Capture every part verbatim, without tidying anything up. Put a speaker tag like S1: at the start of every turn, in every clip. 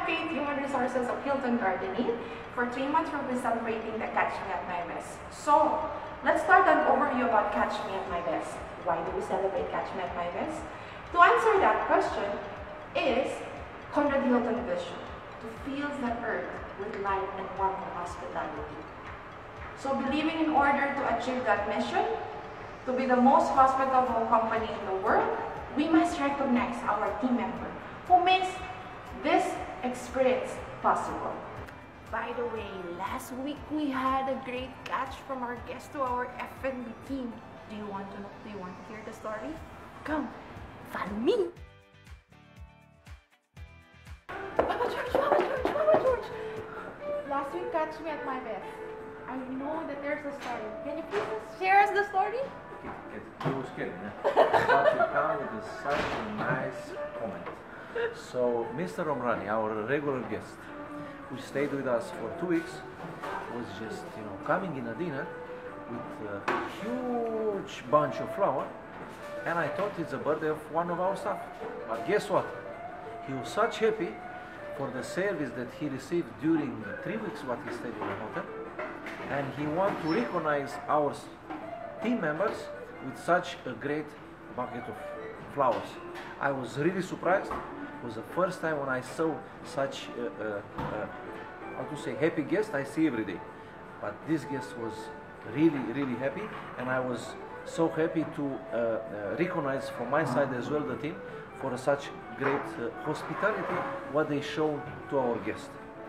S1: Kate, Human Resources of Hilton Garden Inn. For three months, we'll be celebrating the Catch Me at My Best. So, let's start an overview about Catch Me at My Best. Why do we celebrate Catch Me at My Best? To answer that question is Conrad Hilton vision, to fill the earth with light and warmth and hospitality. So, believing in order to achieve that mission, to be the most hospitable company in the world, we must recognize our team member who makes this experience possible. By the way, last week we had a great catch from our guest to our F and B team. Do you want to know? Do you want to hear the story? Come, follow me. Papa George, Papa George, Papa George. Last week Catch Me at My Best. I know that there's a story. Can you please share us the story?
S2: He was kidding, eh? But you come with such a nice comment. So, Mister Romrani, our regular guest, who stayed with us for two weeks, was just, you know, coming in a dinner with a huge bunch of flower, and I thought it's the birthday of one of our staff. But guess what? He was such happy for the service that he received during the three weeks what he stayed in the hotel, and he wanted to recognize our team members with such a great bucket of flowers. I was really surprised. It was the first time when I saw such a, a, a, how to say, happy guest I see every day. But this guest was really, really happy, and I was so happy to uh, uh, recognize from my side as well the team for such great uh, hospitality what they showed to our guests.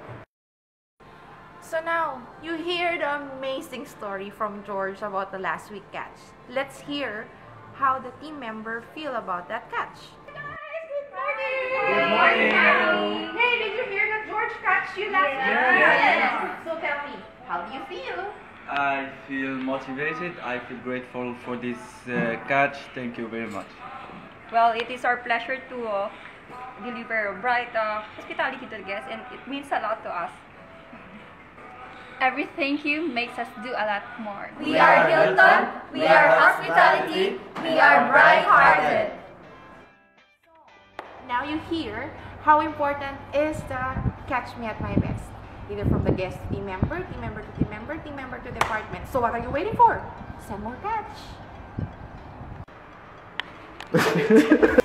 S1: So now, you hear the amazing story from George about the last week catch. Let's hear how the team member feel about that catch. Hey guys, good morning!
S3: Good morning!
S1: Hey, did you hear that George catched you last week?
S3: Yes.
S1: Yes. So tell me, how do you feel?
S3: I feel motivated. I feel grateful for this uh, catch. Thank you very much.
S4: Well, it is our pleasure to uh, deliver bright uh, hospitality to the guests, and it means a lot to us.
S5: Every thank you makes us do a lot more.
S6: We are Hilton, we are hospitality, we are bright-hearted.
S1: Now you hear how important is the Catch Me at My Best. Either from the guest team member, team member to team member, team member to department. So what are you waiting for? Send more catch.